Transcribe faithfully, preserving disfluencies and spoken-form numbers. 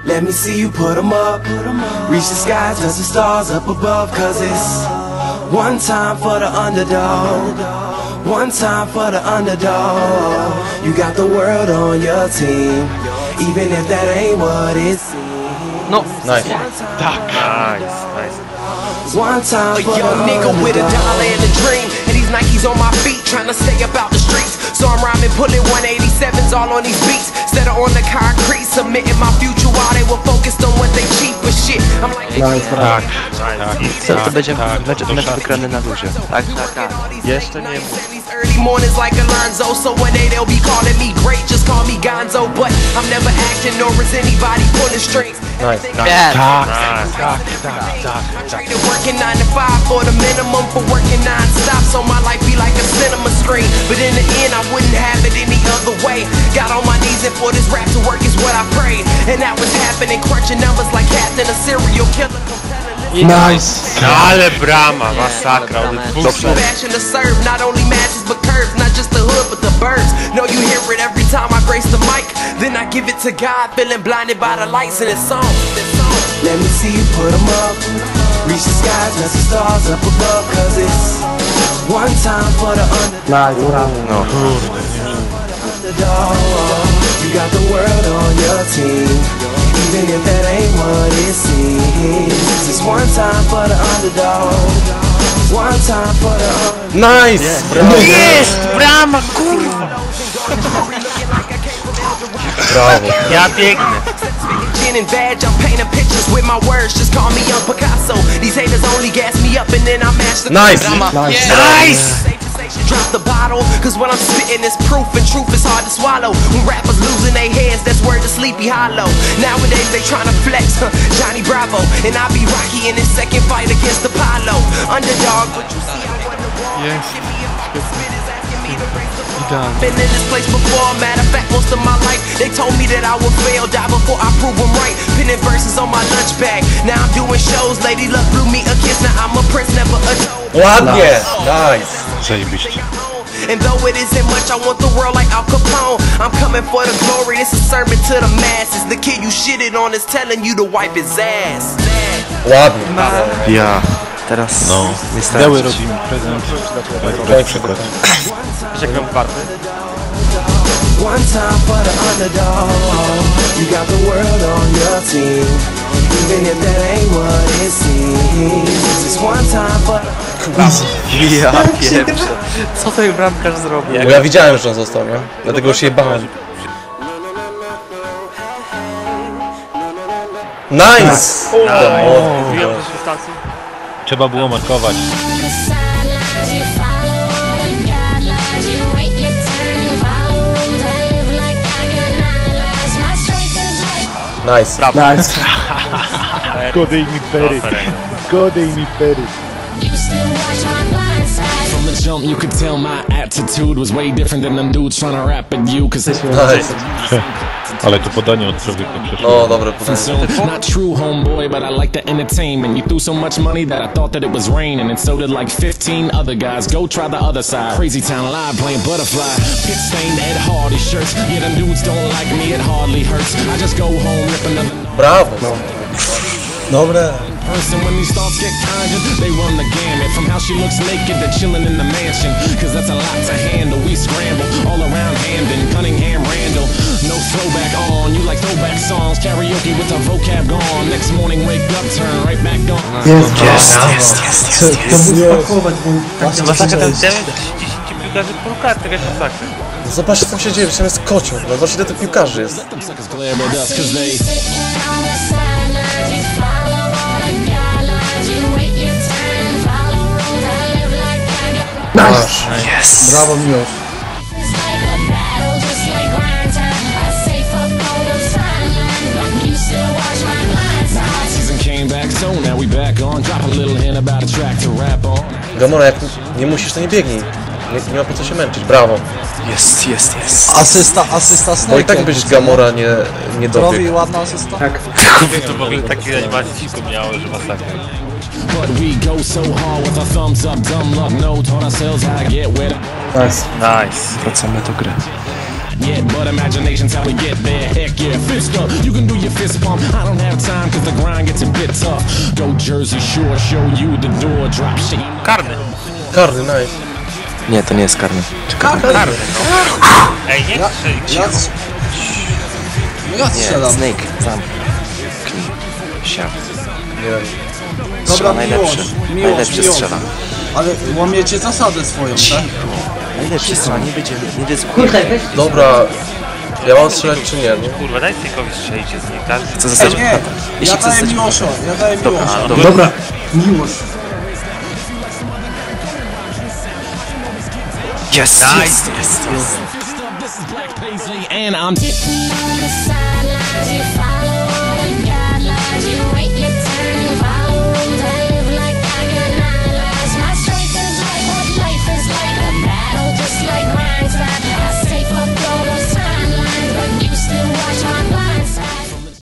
Let me see you put 'em up. Reach the skies, touch the stars up above. Cause it's one time for the underdog. One time for the underdog. You got the world on your team, even if that ain't what it seems. No, nice. Tak, nice, nice. One time for a young nigga with a dollar and a dream, and these Nikes on my feet, trying to stay about the streets. So I'm rhyming, pulling one eighty-sevens all on these beats, instead of on the concrete, submitting my future while they were focused on what they cheap as shit. I'm like, tak, tak, To, to będzie mecz, mecz wygrany na luzie. Tak, tak, tak. Jeszcze nie early mornings like Alonzo, so one day they'll be calling me great, just call me Gonzo. But I'm never acting, nor is anybody pulling strings. Nice. Yeah. Tak, tak, tak, tak, tak. Working nine to five for the minimum for working non-stop, so my life be like a cinema screen. But in the end, I wouldn't have it any other way. Got on my knees and for this rap to work is what I prayed, and that was happening, crunching numbers like Captain, a serial killer. Nice! Ale brama, masakra. Fashion to serve, not only masses but curves, not just the hood but the birds. No, you hear it every time I grace the mic, then I give it to God, feeling blinded by the lights in this song. Let me see you put 'em up. Reach the skies, touch the stars up above. Cause it's one time for the underdog. No. You got the world on your team, even if that ain't what it seems. It's one time for the underdog. One time for the underdog. Nice! Jest! Brama, kurwa! Brawo. Ja biegnę. And badge, I'm painting pictures with my words. Just call me Young Picasso. These haters only gas me up and then I mash the Nice! Nice! Nice! Drop the bottle, cause when I'm spitting it's proof, and truth is hard to swallow. When rappers losing their heads, that's word to Sleepy Hollow. Nowadays they tryna flex, huh, Johnny Bravo, and I be Rocky in his second fight against Apollo. Underdog, but you see I wasn't wrong. Yes. Been in this place before, matter of fact, most of my life they told me that I would fail, die before I prove them right. Pinning verses on my lunch bag, now I'm doing shows. Lady Luck blew me a kiss, now I'm a prince, never a toad. Ładnie! Nice! Zajebiście. And though it isn't much, I want the world like Al Capone. I'm coming for the glory, this is sermon to the masses. The kid you shitted on is telling you to wipe his ass. Ładnie. Ja. Teraz No. niestety. Biały robimy prezent. Tak, przykład. Wiesz jak gram karty? One time for the underdog. You got the world on your team, even if that ain't what it seems. It's one time for the... Ja pierwsze. Co ten bramkarz zrobił? Bo ja widziałem, że on został, nie? Dlatego się bałem. Nice! Trzeba było markować. Nice. Nice. Godej mi pery. Godej mi pery. From the jump, you could tell my attitude was way different than them dudes trying to rap at you. Cause Nice. Ale to podanie od człowieka przeszło. No, dobre podanie. not true, homeboy, but I like the entertainment. You threw so much money that I thought that it was raining, and so did like fifteen other guys. Go try the other side. Crazy Town Live playing Butterfly. Pit stained Ed Hardy shirts. Yeah, them dudes don't like me, it hardly hurts. I just go home, rip another. Brawo. Dobre. Person when these thoughts get conjured, they run the gamut from how she looks naked to chilling in the mansion. Cause that's a lot to handle. We scramble all around Hamden, Cunningham, Randall. No throwback on, you like throwback songs. Karaoke with the vocab gone. Next morning wake up, turn right back on. Jest, Jest, jest, jest, jest, To jest. mógł spakować, bo właśnie Masakra, ten widziałeś. dziesięć piłkarzy po kartę, jakaś masakra. Zobaczcie, co tam się dzieje, przecież jest kocioł. Zobaczcie, ile tych piłkarzy jest. Them suckers glare at us cause they Nice. Yes. Brawo, Miłosz. season came back, so now we back on. Drop a little hint about a track to rap on. Gamora, jak nie musisz, to nie biegnij. Nie, nie ma po co się męczyć, brawo. Jest, jest, jest. Asysta, asysta Snake. Bo i tak byś Gamora nie, nie Robi dobiegł. ładna asysta? Tak. To w ogóle takiej animacji cicho miało, że masakra. But we go so hard with our thumbs up, dumb luck, no, taught ourselves how to get with it. Nice. Nice. Wracamy do gry. yet, but imagination's how we get there. Heck yeah, fist up, you can do your fist pump. I don't have time cause the grind gets a bit tough. Go Jersey Shore, show you the door, drop shit. Karny. Karny, nice. Nie, to nie jest karny. Karny. Ej, nie Ja, strzel, ja, cicho. ja Nie, strzelam. Snake, zamknij. Siad. Nie wiem. Dobra, najlepszy. miłość, miłość, Najlepszy miłość. strzela. Ale łamiecie zasadę swoją, tak? Najlepszy strzela, nie będzie, nie będzie. Kurde, weź. Dobra. Ja mam strzelać czy nie? nie? Kurwa, daj Snake'owi strzelić z niej, tak? Co Ej, zasadzie? nie, ja Jeśli chcesz daję zostać Miłosza, ja daję Miłosza. A, no Dobra, Miłosz. Yes, Nice. yes, yes, yes. This is Black Paisley, and I'm